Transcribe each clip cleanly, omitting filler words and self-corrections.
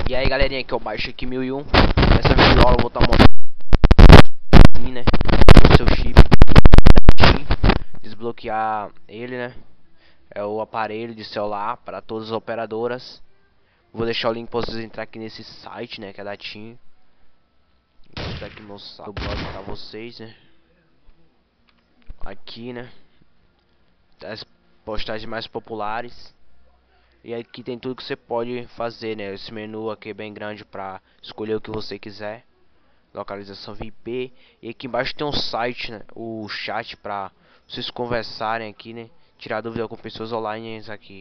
E aí galerinha, que eu baixo aqui 1001. Nessa videoaula eu vou estar mostrando, né, o seu chip, desbloquear ele, né. É o aparelho de celular para todas as operadoras. Vou deixar o link para vocês entrar aqui nesse site, né, que é da TIM. Vou mostrar aqui meu site, o blog para vocês, né. Aqui, né, as postagens mais populares. E aqui tem tudo que você pode fazer, né. Esse menu aqui é bem grande para escolher o que você quiser. Localização VIP. E aqui embaixo tem um site, né, o chat para vocês conversarem aqui, né, tirar dúvida com pessoas online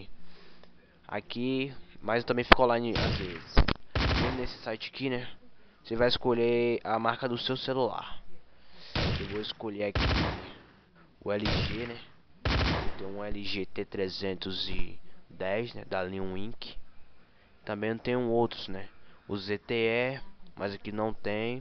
aqui, mas eu também fico online às vezes. E nesse site aqui, né, você vai escolher a marca do seu celular. Eu vou escolher aqui o LG, né. Tem um LG T310, né, da linha Wink. Também tem outros, né, o ZTE, mas aqui não tem.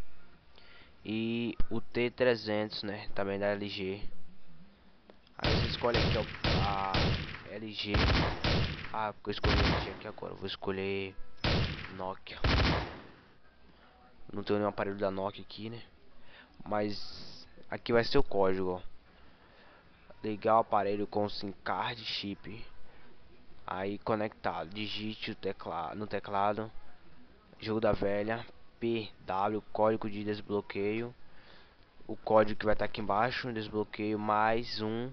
E o T300, né, também da LG. Aí você escolhe aqui, ó, a LG. Ah, porque eu escolhi a LG aqui agora. Eu vou escolher Nokia. Não tenho nenhum aparelho da Nokia aqui, né. Mas aqui vai ser o código, ó. Ligar o aparelho com SIM card chip. Aí conectado. Digite o teclado, no teclado. Jogo da velha. PW, código de desbloqueio. O código que vai estar aqui embaixo. Desbloqueio mais um.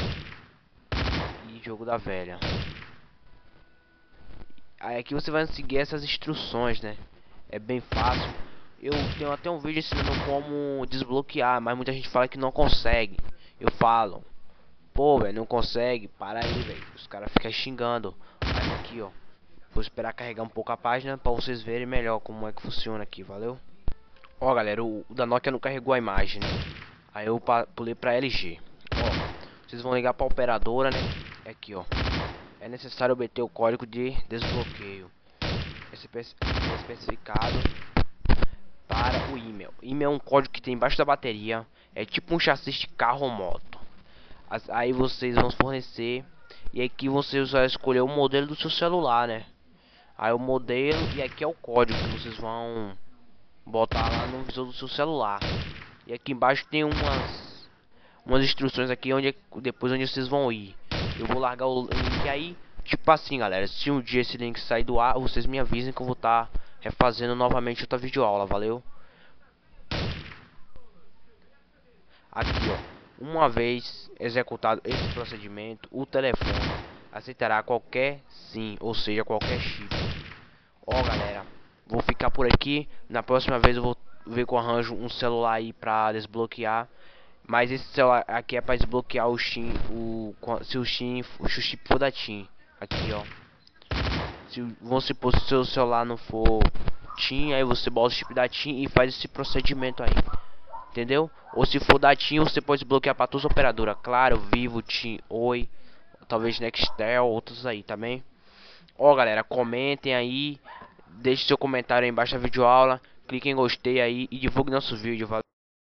E jogo da velha. Aí aqui você vai seguir essas instruções, né. É bem fácil. Eu tenho até um vídeo ensinando como desbloquear, mas muita gente fala que não consegue. Eu falo, pô, velho, não consegue, para aí, velho. Os caras ficam xingando. Mas aqui, ó, vou esperar carregar um pouco a página pra vocês verem melhor como é que funciona aqui, valeu? Ó, galera, o da Nokia não carregou a imagem, né? Aí eu pulei pra LG. Ó, vocês vão ligar pra operadora, né? Aqui, ó. É necessário obter o código de desbloqueio especificado para o e-mail. E-mail é um código que tem embaixo da bateria. É tipo um chassi de carro ou moto. Aí vocês vão fornecer. E aqui vocês vão escolher o modelo do seu celular, né? Aí o modelo e aqui é o código que vocês vão botar lá no visor do seu celular. E aqui embaixo tem umas instruções aqui onde depois onde vocês vão ir. Eu vou largar o link aí. Tipo assim, galera, se um dia esse link sair do ar, vocês me avisem que eu vou estar refazendo novamente outra videoaula, valeu? Aqui, ó, uma vez executado esse procedimento, o telefone aceitará qualquer sim, ou seja, qualquer chip. Ó, galera, vou ficar por aqui. Na próxima vez eu vou ver que eu arranjo um celular aí pra desbloquear. Mas esse celular aqui é pra desbloquear o SIM, se o chip for da TIM. Aqui, ó. Vamos supor, se o seu celular não for TIM, aí você bota o chip da TIM e faz esse procedimento aí. Entendeu? Ou se for da TIM, você pode desbloquear para todas as operadoras. Claro, Vivo, TIM, Oi, talvez Nextel, outros aí também. Ó, galera, comentem aí. Deixe seu comentário aí embaixo da videoaula. Clique em gostei aí e divulgue nosso vídeo. Valeu.